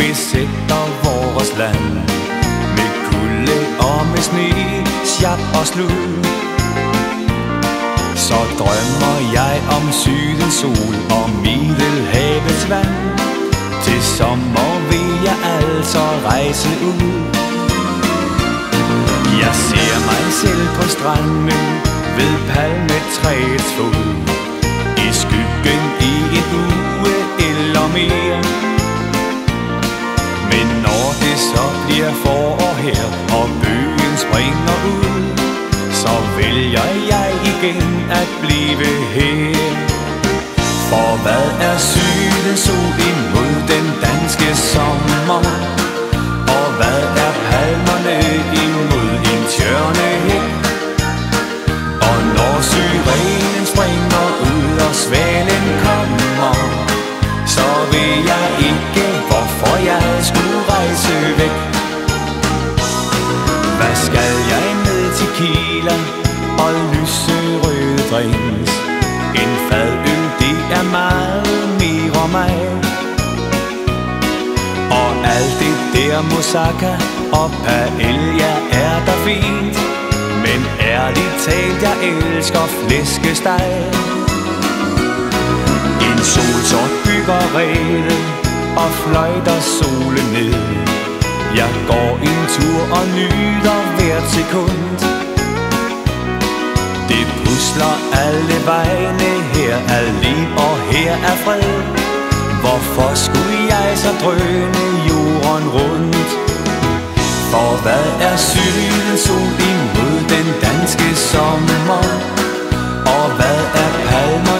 besætter vores land. Med kulde og med sne, sjap og slud. Så drømmer jeg om sydens sol og Middelhavets vand. Til sommer vil jeg altså rejse ud. Jeg ser mig selv på stranden ved palmetræets fod, i skyggen i en uge eller mere. Men når det så bliver forår her, og bøgen springer ud, så vælger jeg igen at blive her. For hvad er sydens sol imod den danske sommer? Og hvad er palmerne imod en tjørnehæk? Og når syrenen springer ud og svalen kommer, så ved jeg ikke, hvorfor jeg skulle rejse væk. Hvad skal jeg med tequila og lyserøde drinks? En fadøl, det er meget mere mig. Og alt det der moussaka og paella er da fint, men ærligt talt, jeg elsker flæskesteg. En solsort byggerede og fløjter solen ned. Jeg går en tur og nyder hvert sekund. Det pusler alle vegne, her er liv og her er fred. Hvorfor skulle jeg så drøne jorden rundt? For hvad er sydens sol imod den danske sommer? Og hvad er palmer